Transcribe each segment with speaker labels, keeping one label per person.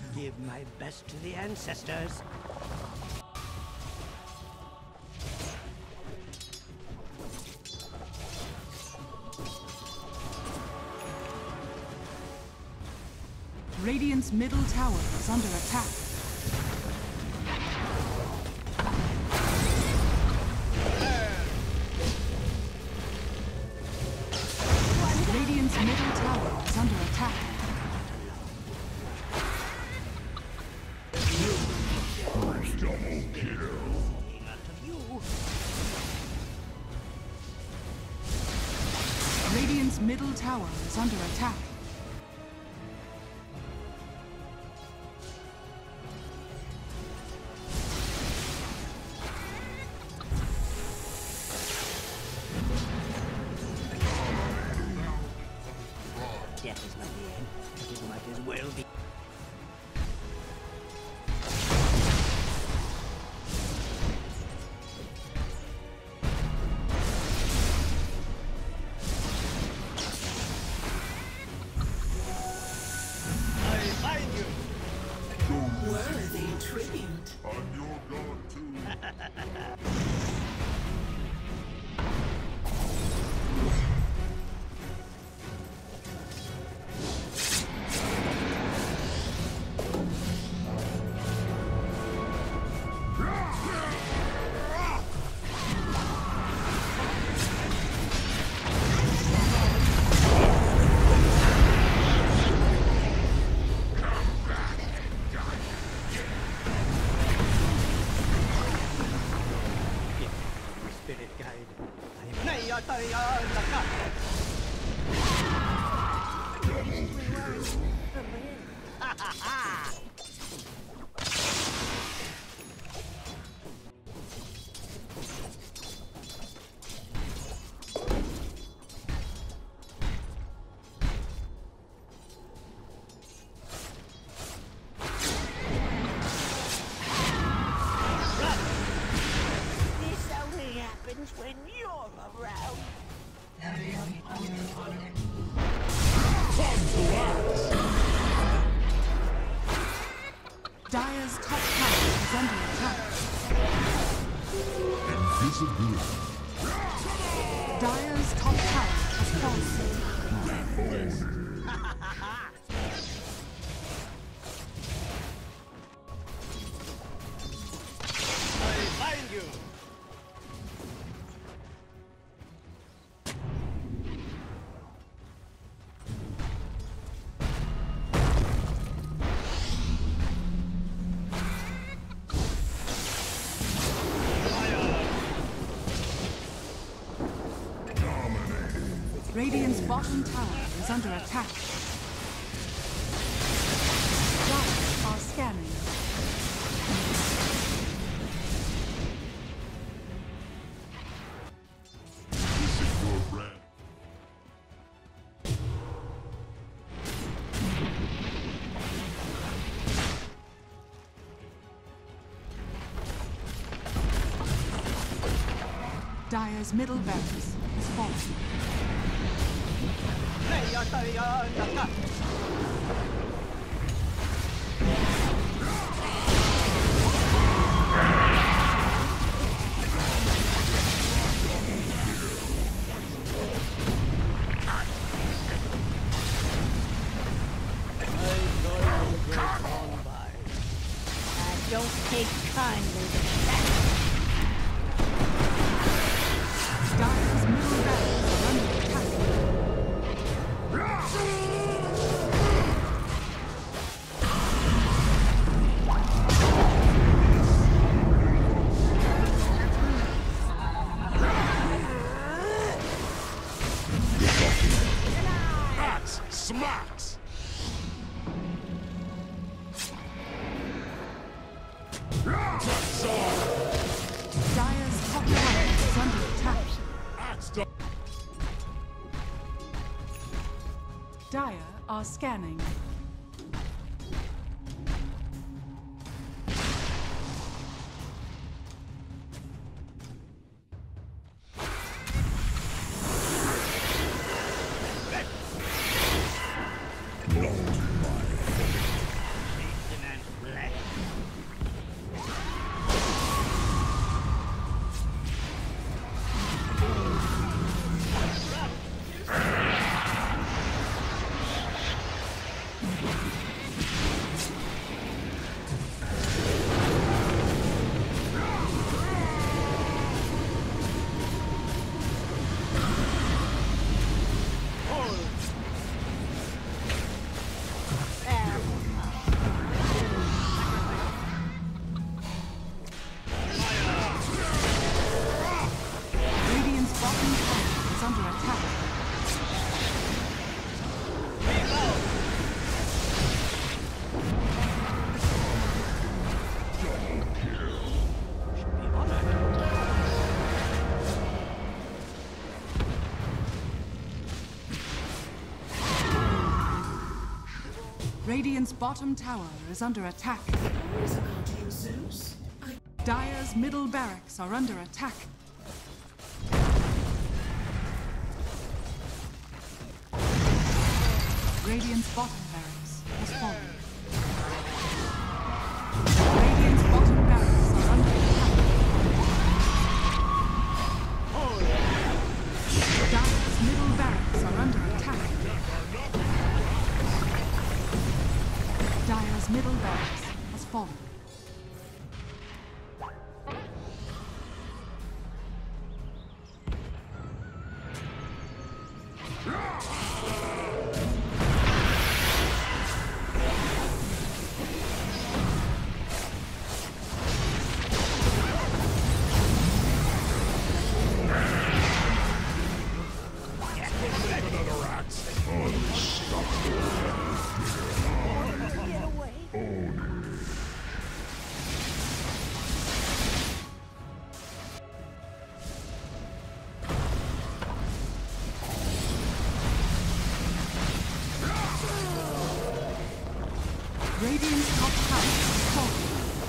Speaker 1: Give my best to the ancestors.
Speaker 2: Radiant's middle tower is under attack. Radiant's middle tower is under attack.
Speaker 3: Double kill.
Speaker 2: Radiant's middle tower is under attack.
Speaker 1: Death is not the end. It might as well be. I find you!
Speaker 4: Worthy tribute.
Speaker 3: I'm your god too.
Speaker 1: Spirit guide. Nay, Ha ha ha! This only happens when you're around.
Speaker 2: Dire's top tower is under attack.
Speaker 3: Invisibility.
Speaker 2: Dire's top tower has fallen.
Speaker 1: I find you!
Speaker 2: Radiant's bottom tower is under attack. Dire are scanning.
Speaker 3: This is your brand.
Speaker 2: Dire's middle barracks is falling.
Speaker 1: I don't take kindly to that.
Speaker 2: Dire's middle barracks is under attack.
Speaker 3: Axe smacks.
Speaker 2: Dire's top tower is under attack.
Speaker 3: Axe done.
Speaker 2: Dire are scanning. Radiant's bottom tower is under attack.
Speaker 4: Always about you, Zeus.
Speaker 2: Dire's middle barracks are under attack. Radiant's bottom barracks has fallen. Radiant's bottom barracks are under attack. Dire's middle barracks are under attack. Dire's middle barracks has fallen. Radiant's top tower is falling.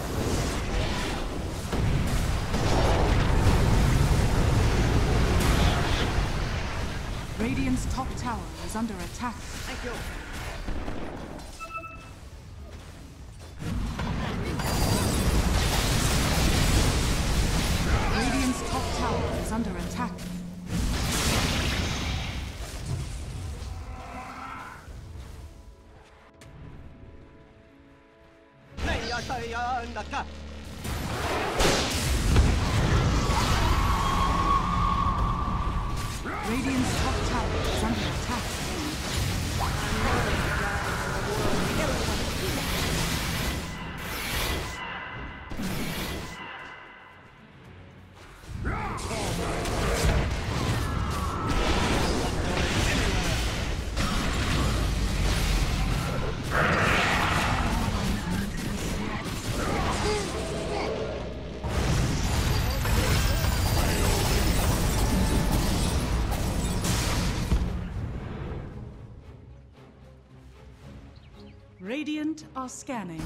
Speaker 2: Radiant's top tower is under attack.
Speaker 1: Thank you.
Speaker 2: Radiant's top tower is under attack. Radiant's top tower is under attack. Radiant are scanning.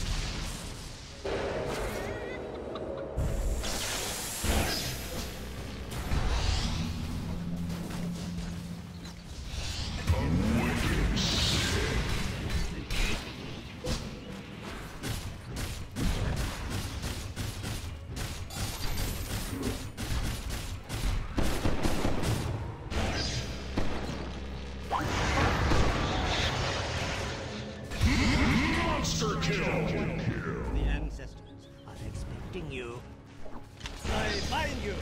Speaker 5: The ancestors are expecting you. I find you.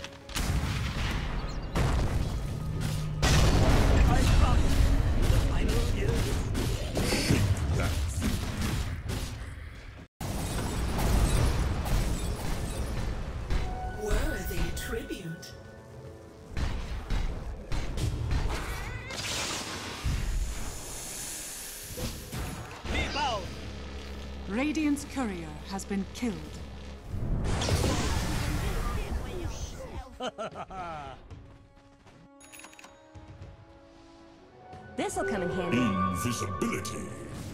Speaker 5: I come. The final is.
Speaker 4: Worthy tribute.
Speaker 5: Be bound.
Speaker 2: Radiant's courier has been killed.
Speaker 1: This'll come in handy.
Speaker 3: Invisibility.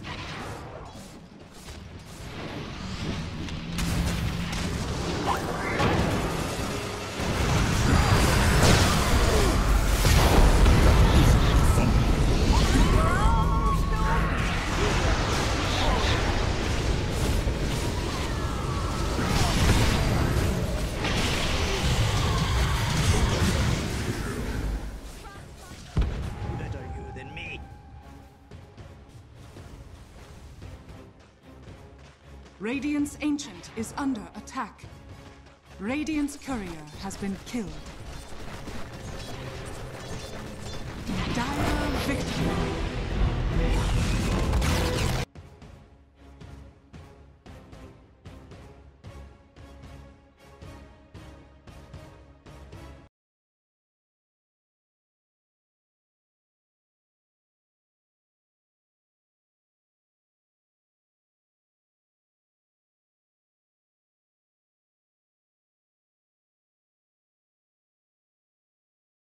Speaker 5: Better you than me.
Speaker 2: Radiant's Ancient is under attack. Radiant's courier has been killed. Dire victory.